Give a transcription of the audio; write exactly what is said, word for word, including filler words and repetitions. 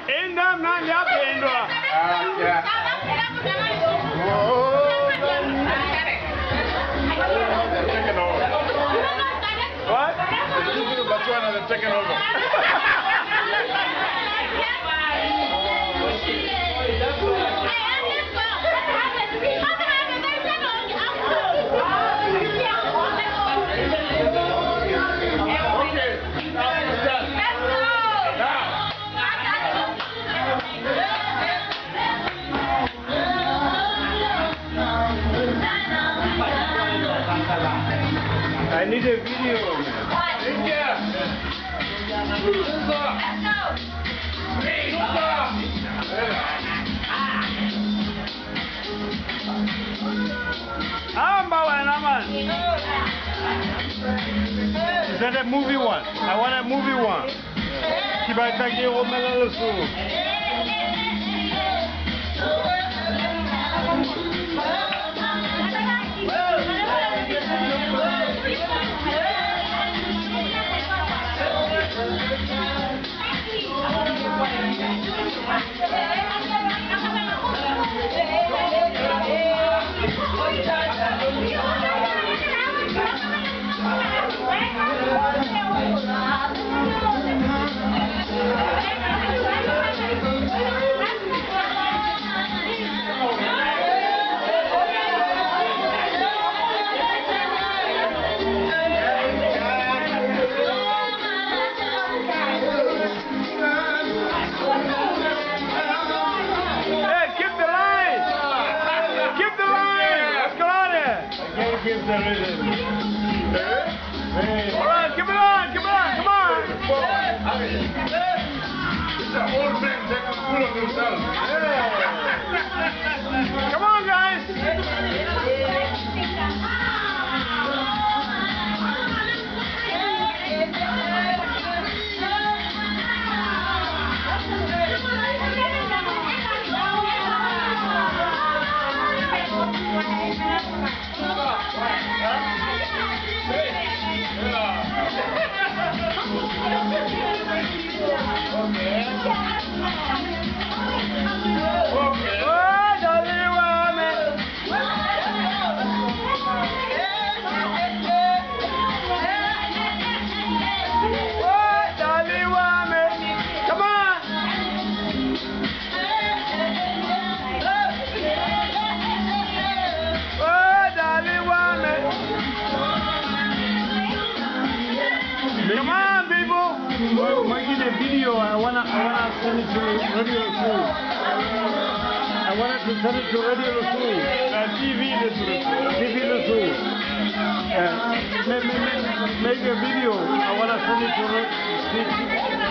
Enda mnandi apendwa. Yeah. Oh. They're taking over. What? The people of Botswana, they're taking over. I need a video, man. India! Amba wana man. Is that a movie one? I want a movie one. Kibakage omelele su. Give the rhythm. Hey. All right, give it on, give it on, come on. These are old men, they're full of themselves. Yeah. Come on, guys. Come on, people! Making a video. I wanna, I wanna send it to Radio Rasul. I wanted to send it to Radio Rasul. Uh, T V Rasul. T V Rasul. Uh, make, make, make a video. I wanna send it to.